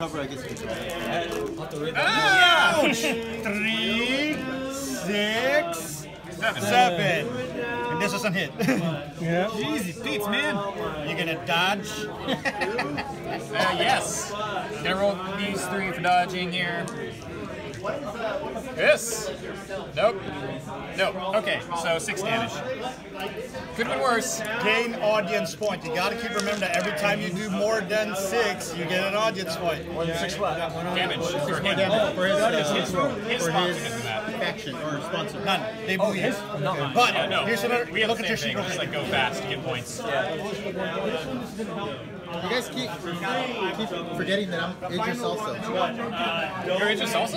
Ouch! 3, 6, 7. And this was a hit. Yeah. Easy beats, man. You're gonna dodge. Yes. Gonna roll these 3 for dodging here. This. Nope. Nope. Okay, so 6 damage. Could have been worse. Gain audience point. You gotta keep remembering that every time you do more than 6, you get an audience point. More than 6 what? Damage. For him. For his that. faction or sponsor. None. They believe. But Yeah, no. here's another. We have Look the at your same sheet. thing. Just like go fast to get points. You guys keep forgetting that I'm Aegis also. You're Aegis also?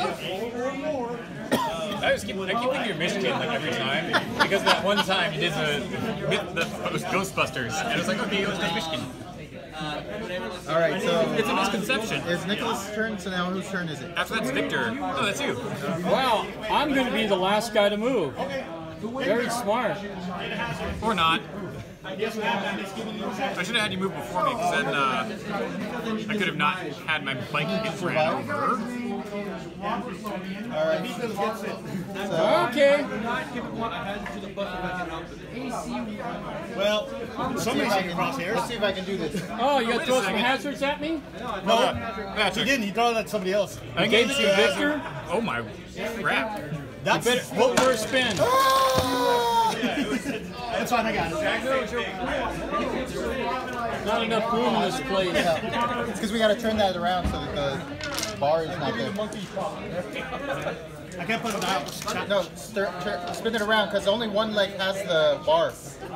I keep thinking you're Michigan like every time because that one time you did the Ghostbusters and I was like, okay, let's do Michigan. Alright, so It's a misconception. it's Nicholas' turn, so now whose turn is it? After that's Victor. Oh, that's you. Well, I'm going to be the last guy to move. Very smart. Or not. I should have had you move before me because then I could have not had my bike get ran over. Alright. Okay. Well, somebody's in cross here. Let's see if I can do this. Oh, you got to Wait a throw some second. hazards at me? No, That's he didn't. He threw it at somebody else. I Gave it to Victor? Oh my crap. That's Go for a spin. That's fine. I got it. Not enough room in this place. Yeah. It's because we got to turn that around so that the bar is not there. I can't put it out. No, spin it around because only one leg has the bar.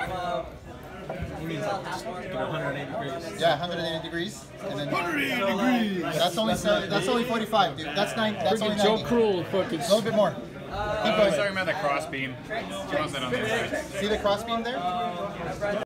Yeah, 180 degrees. And then 180 degrees. that's only 45, dude. That's 9. That's only Joe 90. Cruel fucking. A little bit more. Keep I was going. talking about that crossbeam. She wants that on the other side. See the crossbeam there?